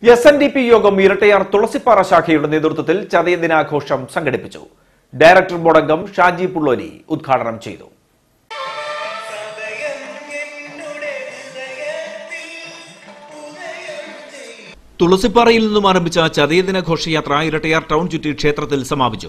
SNDP യോഗം ഇരട്ടയാർ തുളസിപ്പാറ ശാഖയുടെ നേതൃത്വത്തിൽ ചതയദിനാഘോഷം സംഘടിപ്പിച്ചു. ഡയറക്ടർ ബോർഡ് അംഗം ഷാജി പുള്ളോലി ഉദ്ഘാടനം ചെയ്തു. തുളസിപ്പാറയിൽ നിന്നും ആരംഭിച്ച ചതയദിന ഘോഷയാത്ര ഇരട്ടയാർ ടൗൺ ചുറ്റി ക്ഷേത്രത്തിൽ സമാപിച്ചു.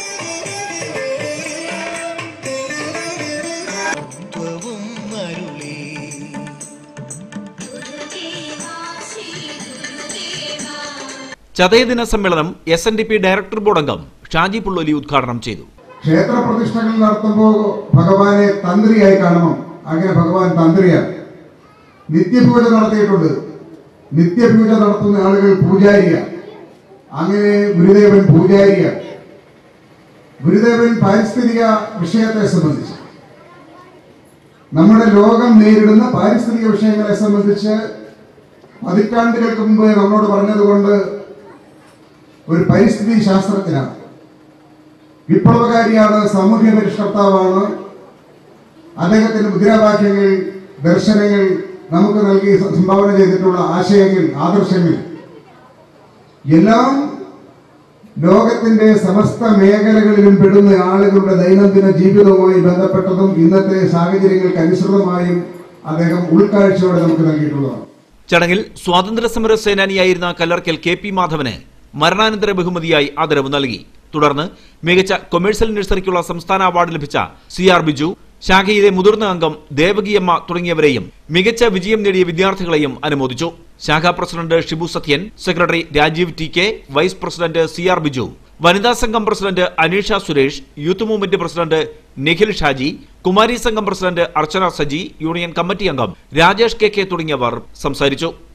ചതയദിന സമ്മേളനം SNDP ഡയറക്ടർ ബോർഡ് അംഗം ഷാജി പുള്ളോലി ഉദ്ഘാടനം ചെയ്തു. ക്ഷേത്ര പ്രതിഷ്ഠകൾ നടത്തുമ്പോൾ ഭഗവാനെ തന്ത്രിയായി കാണണം. അങ്ങനെ ഭഗവാൻ തന്ത്രിയാണ്. നിത്യപൂജ നടത്തിയിട്ടുണ്ട്. നിത്യപൂജ നടത്തുന്ന ആളുകൾ പൂജാരിയാണ്. അങ്ങനെ ഗുരുദേവൻ പൂജാരിയാണ്. ഗുരുദേവൻ പാരിസ്ഥിതിക വിഷയത്തെ സംബന്ധിച്ച്, നമ്മുടെ ലോകം നേരിടുന്ന പാരിസ്ഥിതിക വിഷയങ്ങളെ സംബന്ധിച്ച് പതിറ്റാണ്ടുകൾക്ക് മുമ്പ് നമ്മളോട് പറഞ്ഞതുകൊണ്ട് ഒരു പരിസ്ഥിതി ശാസ്ത്രജ്ഞനാണ്, വിപ്ലവകാരിയാണ്, സാമൂഹ്യ പരിഷ്കർത്താവാണ്. അദ്ദേഹത്തിന്റെ മുദ്രാവാക്യങ്ങൾ, ദർശനങ്ങൾ, നമുക്ക് നൽകി സംഭാവന ചെയ്തിട്ടുള്ള ആശയങ്ങൾ, ആദർശങ്ങൾ എല്ലാം ലോകത്തിന്റെ സമസ്ത മേഖലകളിലും പെടുന്ന ആളുകളുടെ ദൈനംദിന ജീവിതവുമായി ബന്ധപ്പെട്ടതും ഇന്നത്തെ സാഹചര്യങ്ങൾക്ക് അനുസൃതമായും അദ്ദേഹം ഉൾക്കാഴ്ചയോടെ നമുക്ക് നൽകിയിട്ടുള്ളതാണ്. ചടങ്ങിൽ സ്വാതന്ത്ര്യ സമര സേനാനിയായിരുന്ന കല്ലർക്കൽ KP മാധവന് മരണാനന്തര ബഹുമതിയായി ആദരവ് നൽകി. തുടർന്ന് മികച്ച കൊമേഴ്സ്യൽ നഴ്സറിക്കുള്ള സംസ്ഥാന അവാർഡ് ലഭിച്ച CR ബിജു, ശാഖയിലെ മുതിർന്ന അംഗം ദേവകിയമ്മ തുടങ്ങിയവരെയും മികച്ച വിജയം നേടിയ വിദ്യാർത്ഥികളെയും അനുമോദിച്ചു. ശാഖാ president Shibu Sathyan, secretary Rajeev TK, vice president CR Biju, വനിതാ സംഘം president Aneesha Suresh, youth movement president Nikhil Shaji, കുമാരി സംഘം president Archana Saji, union committee അംഗം രാജേഷ് KK തുടങ്ങിയവർ സംസാരിച്ചു.